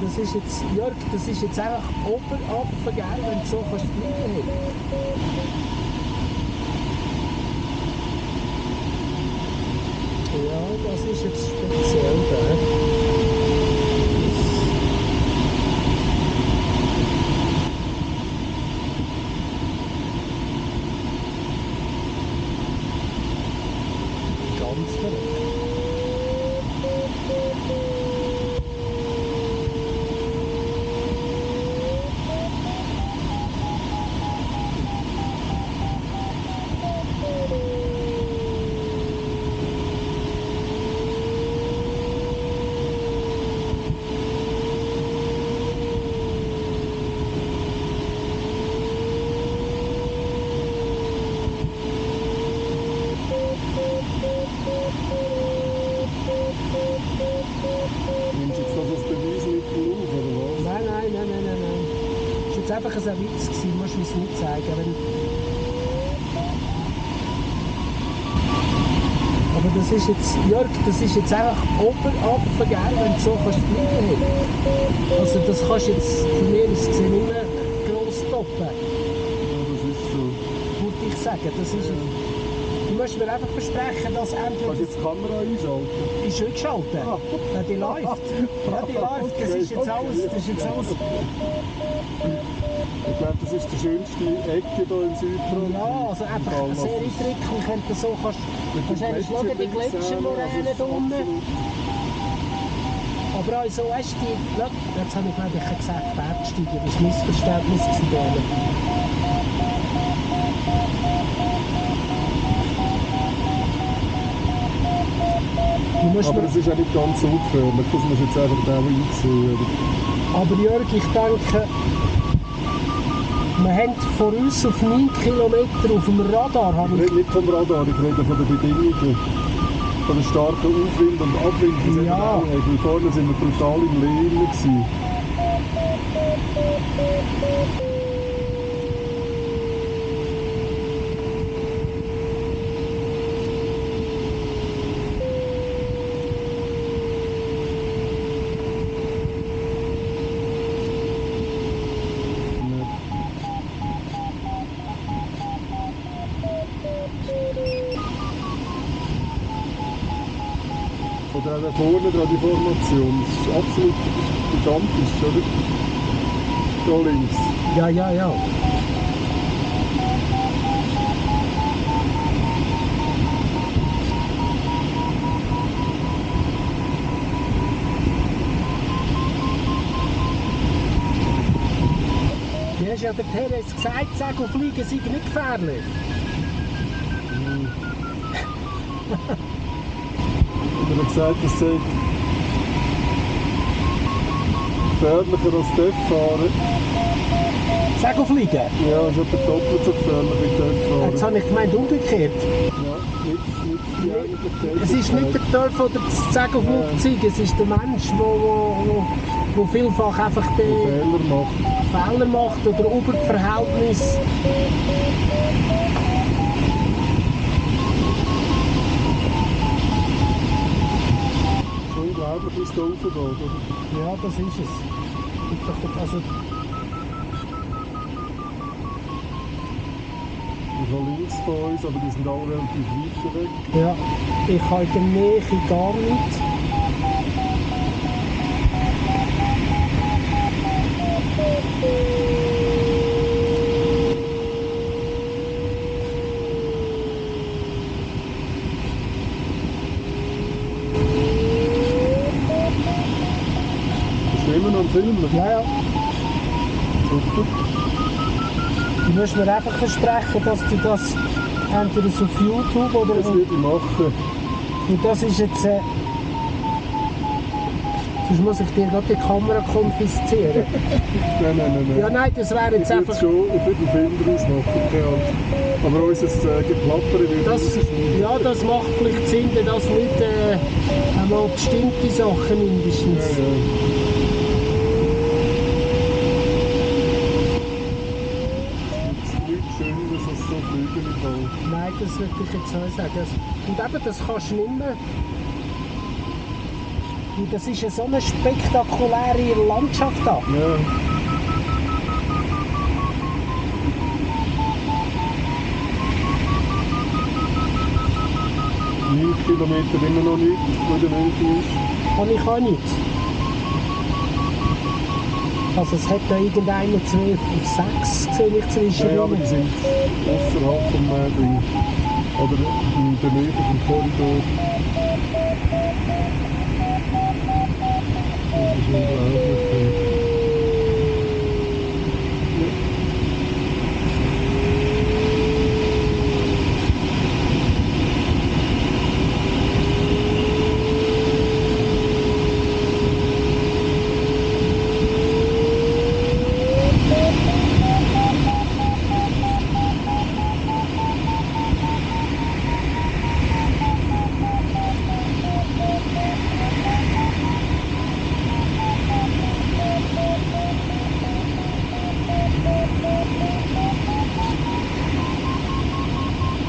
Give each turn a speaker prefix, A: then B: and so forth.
A: das ist jetzt, Jörg, das ist jetzt einfach oben gell, wenn du so kannst fliegen. Ja, das ist jetzt speziell, gell? Ganz verrückt.
B: Nimmst du jetzt das als Beweismittel auf, oder was?
A: Nein. Das war jetzt einfach ein Witz, du musst mir es nicht zeigen. Aber das ist jetzt, Jörg, das ist jetzt einfach oben gell, wenn du so kannst fliegen. Also das kannst du jetzt von mir aus gesehen nicht mehr gross toppen.
B: Ja, das ist so.
A: Würde ich sagen, das ist... Du musst mir einfach versprechen, dass
B: Kannst du
A: entweder...
B: jetzt die Kamera einschalten?
A: Ist schon geschaltet. Ja, die läuft. Ja, die läuft. Das ist jetzt alles... Das ist jetzt alles...
B: Ich glaube, das ist die schönste Ecke hier im Südfront.
A: Ja, also einfach sehr eindrücklich, wenn du so kannst... Wahrscheinlich schauen die Gletschermoräne da unten. Aber auch so, weißt du, jetzt habe ich glaube ich gesagt, Bergsteiger, das war ein Missverständnis gewesen.
B: Aber es ist ja nicht ganz ungefährlich, das musst du jetzt einfach auch einsehen.
A: Aber Jörg, ich denke, wir haben von uns auf 9 Kilometer auf dem Radar...
B: Ich rede nicht vom Radar, ich rede von den Bedingungen. Von der starken Aufwind und Abwind, die es
A: Ja.
B: eben auch hat. Weil vorne sind wir brutal im Lehnen gewesen. Oder auch da vorne dran die Formation, das ist absolut gigantisch, oder? Da links.
A: Ja. Du hast ja der Perez gesagt, Segelfliegen sei nicht gefährlich.
B: Ich habe gesagt, es sei gefährlicher als Töpffahren.
A: Segelfliegen?
B: Ja, es ist etwa doppelt so gefährlich wie Töpffahren.
A: Jetzt habe ich gemeint umgekehrt.
B: Ja, nicht die eigentliche
A: Es ist nicht der Turf oder das Segelflugzeug, es ist der Mensch, der vielfach einfach den Fehler macht oder über das Verhältnis.
B: Unglaublich, wie es da raufgeht, oder?
A: Ja, das ist es. Also,
B: Die von links von uns, aber die sind alle relativ weit weg.
A: ja, ich habe in der Nähe gar nicht.
B: Filmen und filmen.
A: Ja.
B: Super.
A: Du musst mir einfach versprechen, dass du das entweder auf YouTube oder...
B: Das würde ich machen.
A: Und das ist jetzt... sonst muss ich dir gerade die Kamera konfiszieren.
B: Nein.
A: Ja, nein, das wäre jetzt
B: Ich
A: einfach...
B: würde einen Film daraus machen, keine Ahnung. Aber unser Geplapper würde
A: Das, ja, das macht vielleicht Sinn, dass nicht einmal bestimmte Sachen mindestens.
B: Ja. Es ist nichts Schöneres als so Flügel im Ball.
A: Nein, das würde ich jetzt nicht sagen. Und eben, das kannst du nicht mehr... Und das ist so eine spektakuläre Landschaft da.
B: Ja. 9 Kilometer immer noch nicht, wo der München ist.
A: Kann ich auch nicht. Also es hat da irgendeiner 12 auf 6 gesehen, ich zwischen
B: Ja, aber die sind außerhalb vom Ding. Oder in der Nähe vom Korridor.